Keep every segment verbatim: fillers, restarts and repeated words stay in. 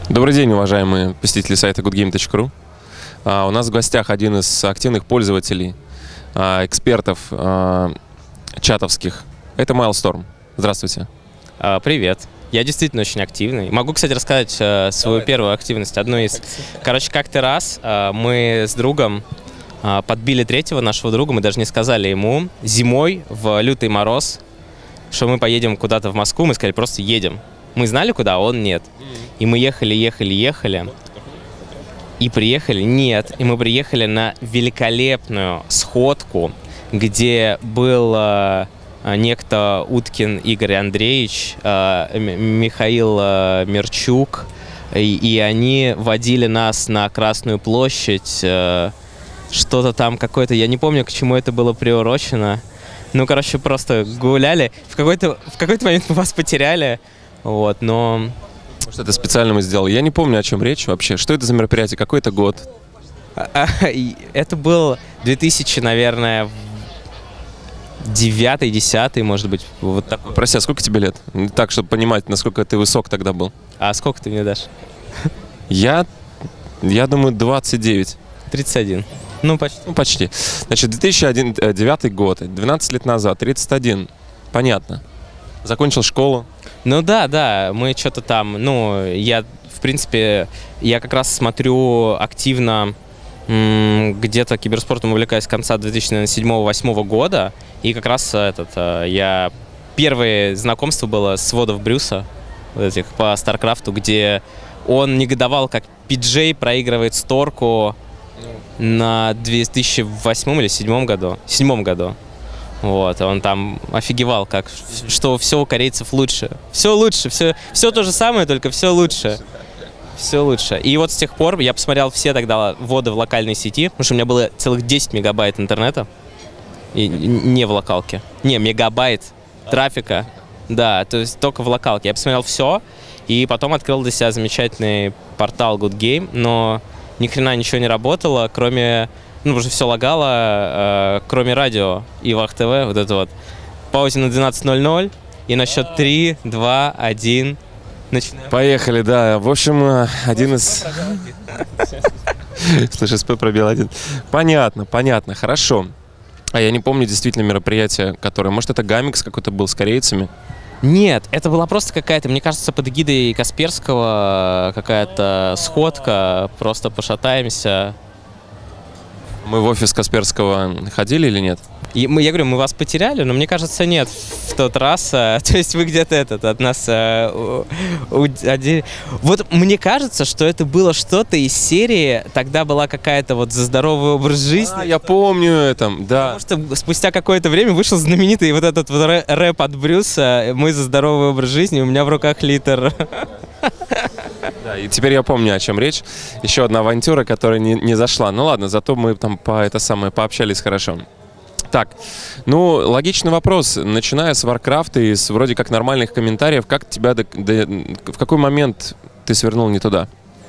Добрый день, уважаемые посетители сайта good game точка ru. А, у нас в гостях один из активных пользователей, а, экспертов а, чатовских. Это Mailstorm. Здравствуйте. А, привет. Я действительно очень активный. Могу, кстати, рассказать э, свою Давай. первую активность. Одну из... Короче, как-то раз э, мы с другом э, подбили третьего нашего друга, мы даже не сказали ему, зимой в лютый мороз, что мы поедем куда-то в Москву, мы сказали, просто едем. Мы знали, куда, а он нет. И мы ехали, ехали, ехали. И приехали, нет. И мы приехали на великолепную сходку, где был э, некто Уткин Игорь Андреевич, э, Михаил э, Мерчук. И, и они водили нас на Красную площадь. Э, что-то там какое-то, я не помню, к чему это было приурочено. Ну, короче, просто гуляли. В какой-то, в какой-то момент мы вас потеряли. Вот, но... Может, это специально мы сделали. Я не помню, о чем речь вообще. Что это за мероприятие? Какой это год? Это был две тысячи, наверное, девятый, десятый, может быть. Вот такой. Прости, а сколько тебе лет? Так, чтобы понимать, насколько ты высок тогда был. А сколько ты мне дашь? Я, я думаю, двадцать девять. тридцать один. Ну, почти. Ну, почти. Значит, две тысячи девятый год, двенадцать лет назад, тридцать один. Понятно. Закончил школу. Ну да, да, мы что-то там, ну, я, в принципе, я как раз смотрю активно, где-то киберспортом увлекаюсь с конца две тысячи седьмого-восьмого года, и как раз этот, я, первое знакомство было с водов Брюса, вот этих, по Старкрафту, где он негодовал, как пи-джей проигрывает Сторку на две тысячи восьмом или седьмом году, седьмом году. Вот, он там офигевал, как, что все у корейцев лучше. Все лучше, все, все то же самое, только все лучше. Все лучше. И вот с тех пор я посмотрел все тогда воды в локальной сети, потому что у меня было целых десять мегабайт интернета. И не в локалке. Не, мегабайт трафика. Да, то есть только в локалке. Я посмотрел все, и потом открыл для себя замечательный портал Good Game, но ни хрена ничего не работало, кроме... Ну, уже все лагало, э, кроме радио и ВахТВ, вот это вот. Паузе на двенадцать ноль ноль, и на счет три, два, один. Начинаем. Поехали, да. В общем, один из... Слушай, СП пробил один. Понятно, понятно, хорошо. А я не помню действительно мероприятие, которое... Может, это Гамикс какой-то был с корейцами? Нет, это была просто какая-то, мне кажется, под эгидой Касперского какая-то сходка, просто пошатаемся. Мы в офис Касперского ходили или нет? И мы, я говорю, мы вас потеряли, но мне кажется, нет в тот раз. А, то есть вы где-то этот от нас... А, у, у, один... Вот мне кажется, что это было что-то из серии, тогда была какая-то вот за здоровый образ жизни. А, я помню это, да. Потому что спустя какое-то время вышел знаменитый вот этот вот рэп от Брюса «Мы за здоровый образ жизни, у меня в руках литр». Да, и теперь я помню, о чем речь. Еще одна авантюра, которая не, не зашла. Ну ладно, зато мы там по это самое пообщались хорошо. Так, ну, логичный вопрос. Начиная с Warcraft и с вроде как нормальных комментариев, как тебя... До, до, в какой момент ты свернул не туда?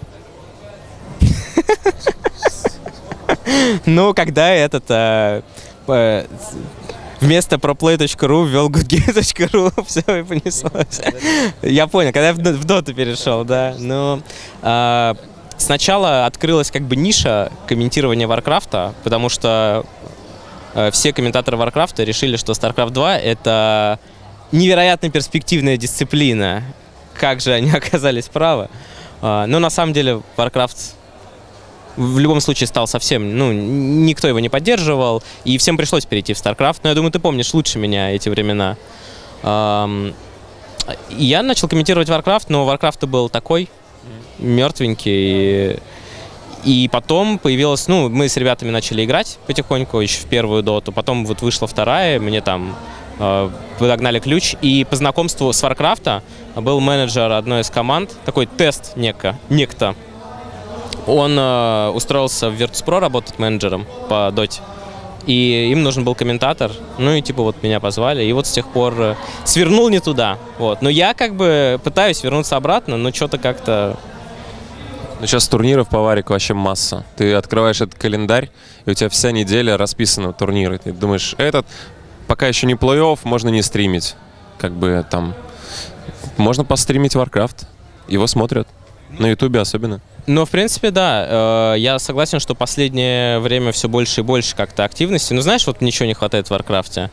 Ну, когда этот... Вместо проплей точка ру ввел good game точка ру, все, и понеслось. Я понял, когда я в доту перешел, да. Но э, сначала открылась как бы ниша комментирования Варкрафта, потому что э, все комментаторы Варкрафта решили, что StarCraft два — это невероятно перспективная дисциплина. Как же они оказались правы. Э, но на самом деле Warcraft... в любом случае стал совсем, ну, никто его не поддерживал, и всем пришлось перейти в StarCraft. Но я думаю, ты помнишь лучше меня эти времена. Эм, я начал комментировать Warcraft, но Warcraft был такой, мертвенький. И, и потом появилось, ну, мы с ребятами начали играть потихоньку, еще в первую доту. Потом вот вышла вторая, мне там э, подогнали ключ. И по знакомству с Warcraft был менеджер одной из команд, такой тест неко, некто. Он э, устроился в Virtus.pro работать менеджером по доте, и им нужен был комментатор, ну и типа вот меня позвали, и вот с тех пор э, свернул не туда, вот. Но я как бы пытаюсь вернуться обратно, но что-то как-то... Ну, сейчас турниров по варику вообще масса. Ты открываешь этот календарь, и у тебя вся неделя расписана в турниры. Ты думаешь, этот пока еще не плей-офф, можно не стримить. Как бы там... Можно постримить Warcraft, его смотрят. На Ютубе особенно. Ну, в принципе, да. Я согласен, что последнее время все больше и больше как-то активности. Ну, знаешь, вот ничего не хватает в Варкрафте.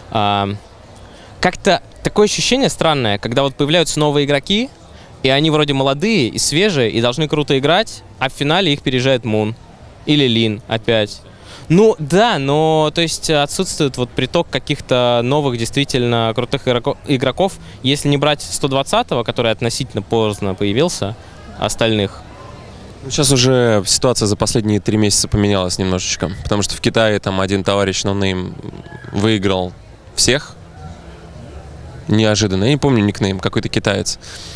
Как-то такое ощущение странное, когда вот появляются новые игроки, и они вроде молодые и свежие, и должны круто играть, а в финале их переезжает Мун. Или Лин опять. Ну да, но то есть отсутствует вот приток каких-то новых действительно крутых игроков. Если не брать сто двадцатого, который относительно поздно появился, остальных. Сейчас уже ситуация за последние три месяца поменялась немножечко, потому что в Китае там один товарищ ноунейм выиграл всех. Неожиданно. Я не помню никнейм, какой-то китаец.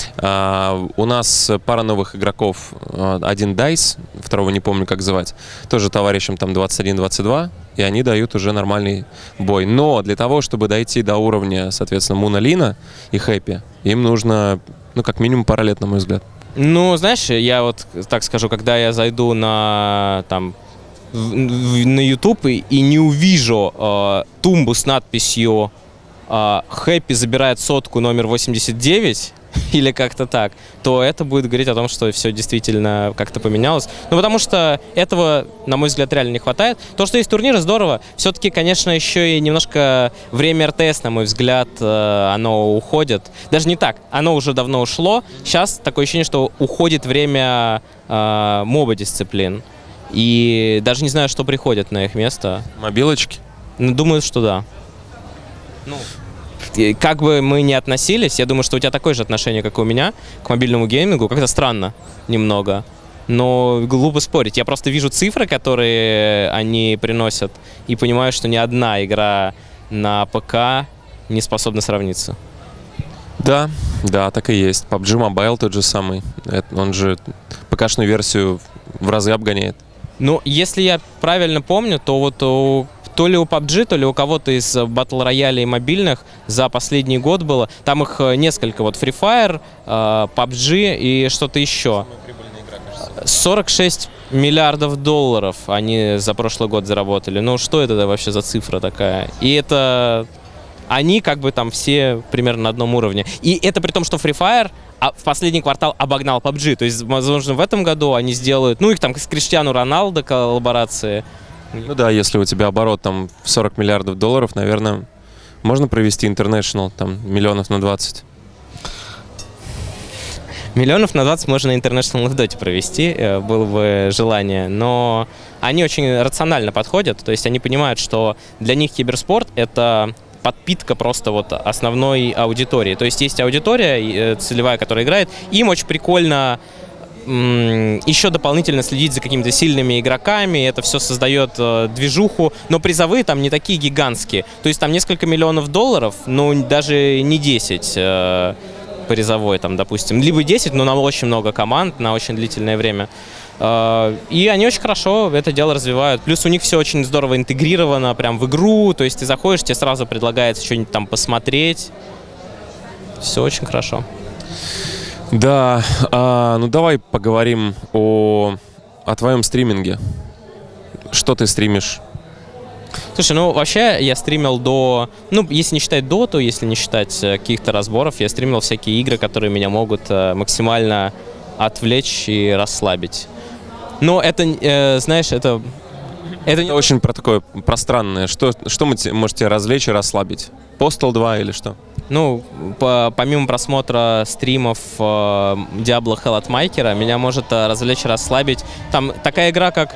А, у нас пара новых игроков. Один Дайс, второго не помню, как звать. Тоже товарищам там двадцать один двадцать два. И они дают уже нормальный бой. Но для того, чтобы дойти до уровня, соответственно, Муна Лина и Хэппи, им нужно, ну, как минимум пара лет, на мой взгляд. Ну, знаешь, я вот так скажу, когда я зайду на, там, в, в, на YouTube и, и не увижу э, тумбу с надписью «Хэппи забирает сотку номер восемьдесят девять» или как-то так, то это будет говорить о том, что все действительно как-то поменялось. Ну, потому что этого, на мой взгляд, реально не хватает. То, что есть турниры, здорово. Все-таки, конечно, еще и немножко время эр тэ эс, на мой взгляд, оно уходит. Даже не так, оно уже давно ушло. Сейчас такое ощущение, что уходит время э, моба-дисциплин. И даже не знаю, что приходит на их место. Мобилочки? Ну, думаю, что да. Ну, как бы мы ни относились, я думаю, что у тебя такое же отношение, как и у меня, к мобильному геймингу. Как-то странно немного, но глупо спорить. Я просто вижу цифры, которые они приносят, и понимаю, что ни одна игра на ПК не способна сравниться. Да, да, так и есть. пабг Mobile тот же самый. Он же ПК-шную версию в разы обгоняет. Ну, если я правильно помню, то вот у... То ли у пабг, то ли у кого-то из батл роялей мобильных за последний год было. Там их несколько. Вот Free Fire, пабг и что-то еще. сорок шесть миллиардов долларов они за прошлый год заработали. Ну что это вообще за цифра такая? И это... Они как бы там все примерно на одном уровне. И это при том, что Free Fire в последний квартал обогнал пабг. То есть, возможно, в этом году они сделают... Ну, их там с Криштиану Роналдо коллаборации... Ну да, если у тебя оборот там в сорок миллиардов долларов, наверное, можно провести International там миллионов на двадцать. Миллионов на двадцать можно International в доте провести, было бы желание, но они очень рационально подходят, то есть они понимают, что для них киберспорт — это подпитка просто вот основной аудитории. То есть есть аудитория целевая, которая играет, им очень прикольно еще дополнительно следить за какими-то сильными игроками, это все создает э, движуху, но призовые там не такие гигантские, то есть там несколько миллионов долларов, но даже не десять э, призовой, там, допустим, либо десять, но на очень много команд, на очень длительное время. Э, и они очень хорошо это дело развивают, плюс у них все очень здорово интегрировано прям в игру, то есть ты заходишь, тебе сразу предлагается что-нибудь там посмотреть, все очень хорошо. Да, а, ну давай поговорим о, о твоем стриминге. Что ты стримишь? Слушай, ну вообще я стримил до, ну если не считать доту, если не считать каких-то разборов, я стримил всякие игры, которые меня могут э, максимально отвлечь и расслабить. Но это, э, знаешь, это... Это не очень про такое пространное. Что, что может тебя развлечь и расслабить? Postal два или что? Ну, по, помимо просмотра стримов э, Diablo Hell от Майкера, меня может э, развлечь и расслабить. Там такая игра, как...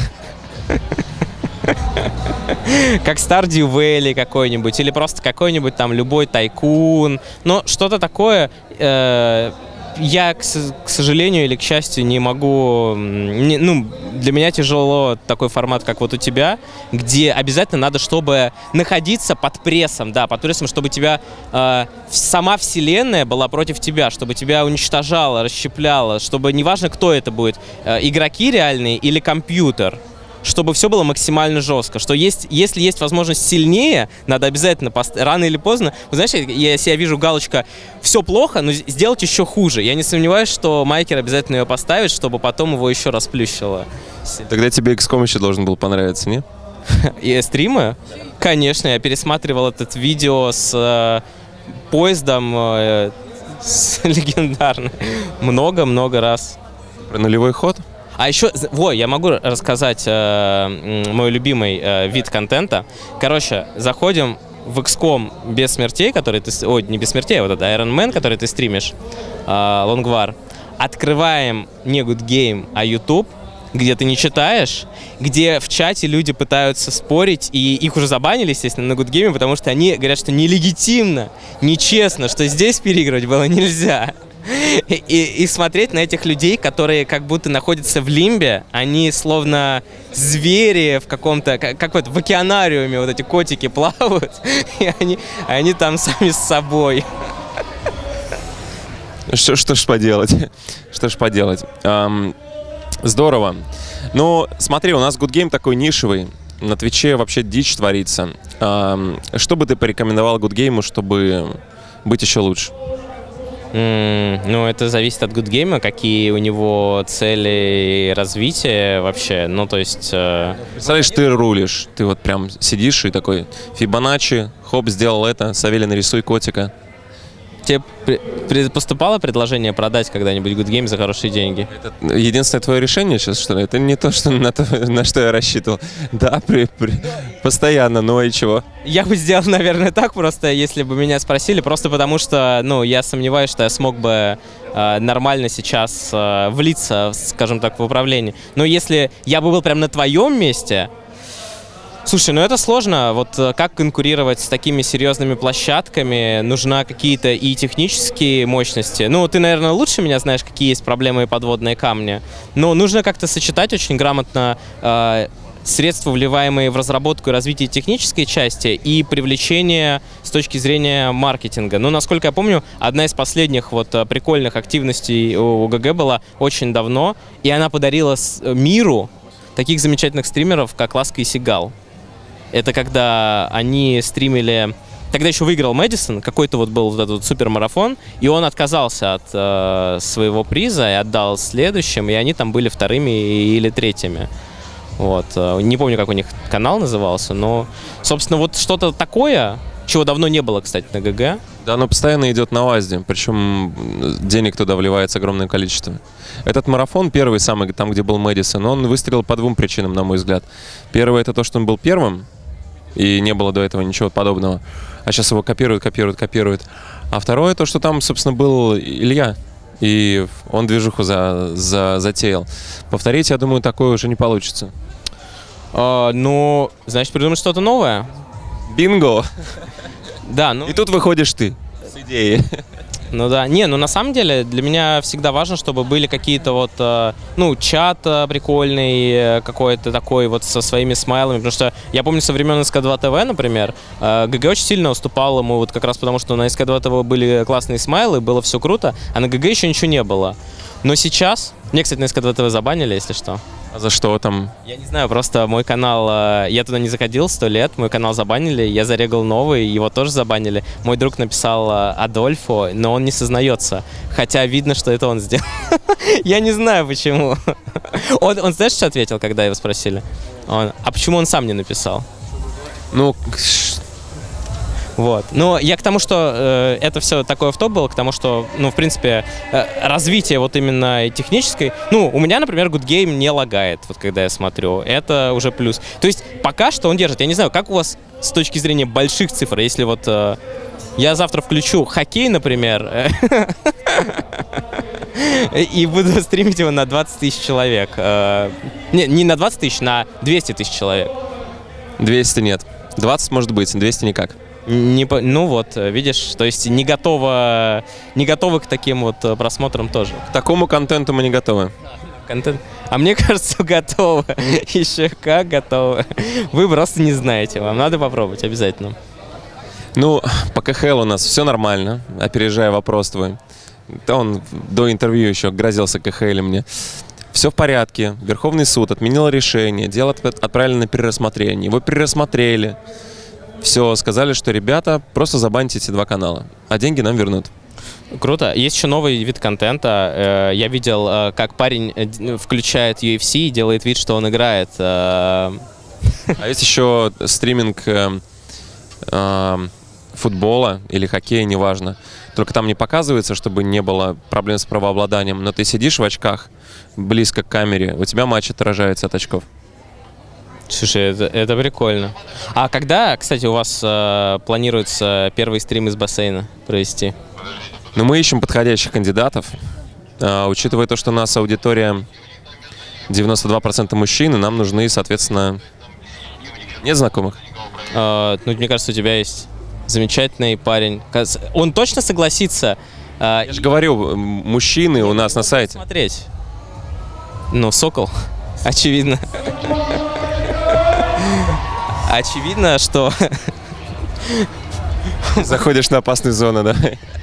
Как Stardew Valley какой-нибудь, или просто какой-нибудь там любой тайкун. Но что-то такое... Э, я, к, к сожалению или к счастью, не могу... Не, ну, для меня тяжело такой формат, как вот у тебя, где обязательно надо, чтобы находиться под прессом, да, под прессом, чтобы тебя э, сама вселенная была против тебя, чтобы тебя уничтожала, расщепляла, чтобы неважно, кто это будет, э, игроки реальные или компьютер, чтобы все было максимально жестко, что есть, если есть возможность сильнее, надо обязательно, пост... рано или поздно, вы знаете, я себя вижу галочка «все плохо, но сделать еще хуже». Я не сомневаюсь, что Майкер обязательно ее поставит, чтобы потом его еще расплющило. Тогда тебе икс ком еще должен был понравиться, не? И стримы? Конечно, я пересматривал это видео с э, поездом, э, Легендарный. Много-много раз. Про нулевой ход? А еще, во, я могу рассказать э, мой любимый э, вид контента. Короче, заходим в икс ком без смертей, который ты... Ой, не без смертей, а вот это Iron Man, который ты стримишь, э, Longvar. Открываем не Good Game, а YouTube, где ты не читаешь, где в чате люди пытаются спорить, и их уже забанили, естественно, на Good Game, потому что они говорят, что нелегитимно, нечестно, что здесь переигрывать было нельзя. И, и смотреть на этих людей, которые как будто находятся в лимбе, они словно звери в каком-то, как, как вот в океанариуме вот эти котики плавают, и они, они там сами с собой. Что, что ж поделать? Что ж поделать? Эм, здорово. Ну, смотри, у нас Good Game такой нишевый. На Твиче вообще дичь творится. Эм, что бы ты порекомендовал Good Game, чтобы быть еще лучше? Mm, ну, это зависит от Good Game, какие у него цели развития вообще. Ну, то есть... Э... Представляешь, ты рулишь. Ты вот прям сидишь и такой: Фибоначчи, хоп, сделал это, Савелий, нарисуй котика. Тебе при поступало предложение продать когда-нибудь Good Game за хорошие деньги? Это единственное твое решение сейчас, что ли? Это не то, что на, то, на что я рассчитывал. Да, при, при, постоянно, но и чего? Я бы сделал, наверное, так просто, если бы меня спросили, просто потому что, ну, я сомневаюсь, что я смог бы э, нормально сейчас э, влиться, скажем так, в управление. Но если я бы был прям на твоем месте... Слушай, ну это сложно. Вот как конкурировать с такими серьезными площадками? Нужна какие-то и технические мощности. Ну, ты, наверное, лучше меня знаешь, какие есть проблемы и подводные камни. Но нужно как-то сочетать очень грамотно э, средства, вливаемые в разработку и развитие технической части, и привлечение с точки зрения маркетинга. Ну, насколько я помню, одна из последних вот прикольных активностей у ГГ была очень давно, и она подарила миру таких замечательных стримеров, как Ласка и Сигал. Это когда они стримили... Тогда еще выиграл Мэдисон, какой-то вот был вот этот вот супермарафон, и он отказался от э, своего приза и отдал следующим, и они там были вторыми или третьими. Вот. Не помню, как у них канал назывался, но, собственно, вот что-то такое, чего давно не было, кстати, на ГГ. Да, оно постоянно идет на ВАЗде, причем денег туда вливается огромное количество. Этот марафон, первый самый, там, где был Мэдисон, он выстрелил по двум причинам, на мой взгляд. Первое — это то, что он был первым, и не было до этого ничего подобного. А сейчас его копируют, копируют, копируют. А второе — то, что там, собственно, был Илья, и он движуху за, за, затеял. Повторить, я думаю, такое уже не получится. А, ну, значит, придумать что-то новое? Бинго! Да, ну... И тут выходишь ты с идеей. Ну да. Не, ну на самом деле для меня всегда важно, чтобы были какие-то вот, э, ну, чат э, прикольный, э, какой-то такой вот со своими смайлами, потому что я помню со времен эс ка два тэ вэ, например, э, ГГ очень сильно уступал ему вот как раз потому, что на эс ка два тэ вэ были классные смайлы, было все круто, а на ГГ еще ничего не было. Но сейчас... Мне, кстати, на эс ка два тэ вэ забанили, если что. А за что там? Я не знаю, просто мой канал... Я туда не заходил сто лет, мой канал забанили, я зарегал новый, его тоже забанили. Мой друг написал Адольфо, но он не сознается. Хотя видно, что это он сделал. Я не знаю, почему. Он, он знаешь, что ответил, когда его спросили? Он, а почему он сам не написал? Ну... Вот. Но я к тому, что э, это все такое в топ было, к тому, что, ну, в принципе, э, развитие вот именно технической... Ну, у меня, например, Good Game не лагает, вот когда я смотрю. Это уже плюс. То есть пока что он держит. Я не знаю, как у вас с точки зрения больших цифр, если вот э, я завтра включу хоккей, например, и буду стримить его на двадцать тысяч человек. Не, не на двадцать тысяч, на двести тысяч человек. двести нет. двадцать может быть, двести никак. Не, ну вот, видишь, то есть не готово, не готовы к таким вот просмотрам тоже. К такому контенту мы не готовы. Контент. А мне кажется, готовы. Еще как готовы. Вы просто не знаете, вам надо попробовать обязательно. Ну, по ка ха эл у нас все нормально, опережая вопрос твой. Да он до интервью еще грозился ка ха эл мне. Все в порядке. Верховный суд отменил решение, дело отправили на перерассмотрение. Его перерассмотрели. Все, сказали, что ребята, просто забаньте эти два канала, а деньги нам вернут. Круто. Есть еще новый вид контента. Я видел, как парень включает ю эф си и делает вид, что он играет. А есть еще стриминг футбола или хоккея, неважно. только там не показывается, чтобы не было проблем с правообладанием, но ты сидишь в очках близко к камере, у тебя матч отражается от очков. Слушай, это, это прикольно. А когда, кстати, у вас э, планируется первый стрим из бассейна провести? Ну, мы ищем подходящих кандидатов. А, учитывая то, что у нас аудитория девяносто два процента мужчин, и нам нужны, соответственно, нет знакомых. Э, ну, мне кажется, у тебя есть замечательный парень. Он точно согласится? Э, Я же говорю, мужчины у нас на сайте. Смотреть. Ну, Сокол, очевидно. Очевидно, что... Заходишь на опасную зону, да?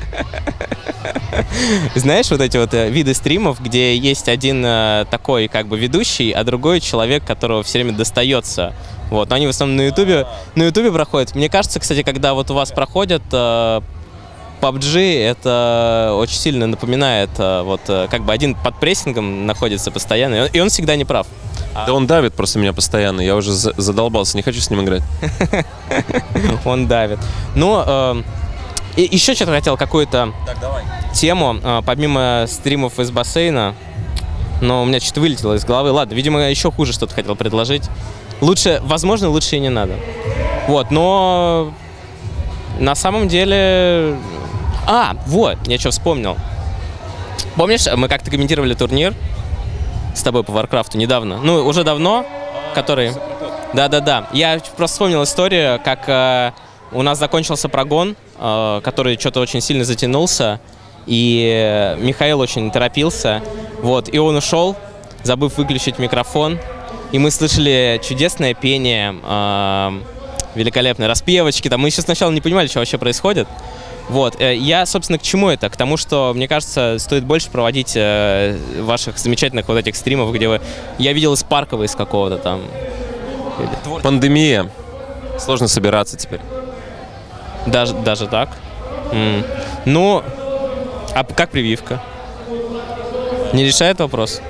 Знаешь, вот эти вот виды стримов, где есть один э, такой как бы ведущий, а другой человек, которого все время достается. Вот, но они в основном на Ютубе, на Ютубе проходят. Мне кажется, кстати, когда вот у вас проходят э, пабг, это очень сильно напоминает, э, вот э, как бы один под прессингом находится постоянно, и он, и он всегда не прав. Да он давит просто меня постоянно, я уже задолбался, не хочу с ним играть. Он давит. Ну, еще что-то хотел, какую-то тему, э, помимо стримов из бассейна, но у меня что-то вылетело из головы. Ладно, видимо, еще хуже что-то хотел предложить. Лучше, возможно, лучше и не надо. Вот, но на самом деле... А, вот, я что вспомнил. Помнишь, мы как-то комментировали турнир с тобой по Варкрафту недавно? Ну, уже давно, который... Да-да-да. Я просто вспомнил историю, как э, у нас закончился прогон, э, который что-то очень сильно затянулся, и Михаил очень торопился, вот, и он ушел, забыв выключить микрофон, и мы слышали чудесное пение, э, великолепные распевочки, там, мы еще сначала не понимали, что вообще происходит. Вот, я, собственно, к чему это? К тому, что, мне кажется, стоит больше проводить э, ваших замечательных вот этих стримов, где вы... Я видел из Паркова, из какого-то там... Пандемия. Сложно собираться теперь. Даже, даже так? М. Ну, а как прививка? Не решает вопрос?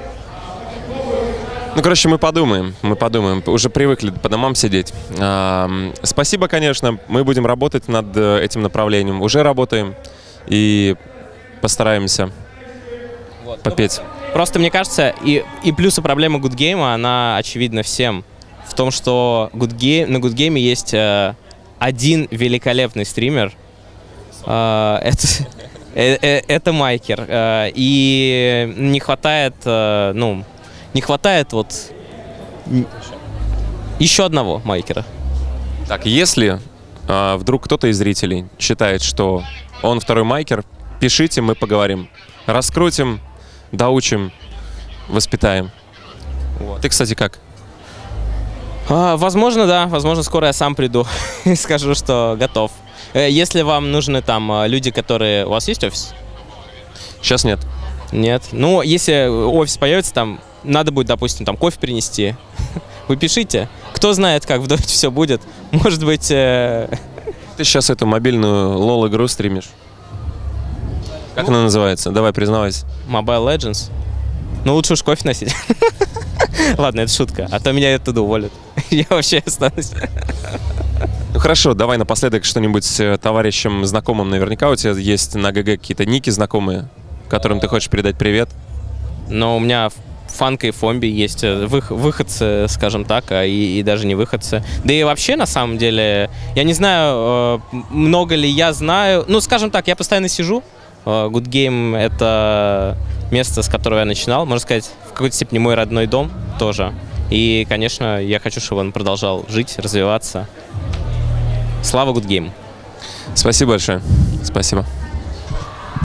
Ну, короче, мы подумаем, мы подумаем. Уже привыкли по домам сидеть. А, спасибо, конечно. Мы будем работать над этим направлением. Уже работаем и постараемся вот, попеть. Просто, мне кажется, и, и плюс и проблема Good Game, она очевидна всем. В том, что Good Game, на Good Game есть э, один великолепный стример. Э, это, э, э, это Майкер. Э, и не хватает, э, ну... Не хватает вот еще одного Майкера. Так, если э, вдруг кто-то из зрителей считает, что он второй Майкер, пишите, мы поговорим. Раскрутим, доучим, воспитаем. Вот. Ты, кстати, как? А, возможно, да. Возможно, скоро я сам приду и скажу, что готов. Если вам нужны там люди, которые... У вас есть офис? Сейчас нет. Нет. Ну, если офис появится, там надо будет, допустим, там кофе принести. Вы пишите. Кто знает, как в доте все будет. Может быть... Э... Ты сейчас эту мобильную лол-игру стримишь. Как ну, она называется? Давай, признавайся. Mobile Legends. Ну, лучше уж кофе носить. Ладно, это шутка. А то меня оттуда уволят. Я вообще останусь. Ну хорошо, давай напоследок что-нибудь товарищам, знакомым. Наверняка у тебя есть на ГГ какие-то ники знакомые, которым ты хочешь передать привет. Но у меня Фанка и Фомби есть выходцы, скажем так, и, и даже не выходцы. Да и вообще, на самом деле, я не знаю, много ли я знаю. Ну, скажем так, я постоянно сижу. Good Game — это место, с которого я начинал. Можно сказать, в какой-то степени мой родной дом тоже. И, конечно, я хочу, чтобы он продолжал жить, развиваться. Слава Good Game. Спасибо большое. Спасибо.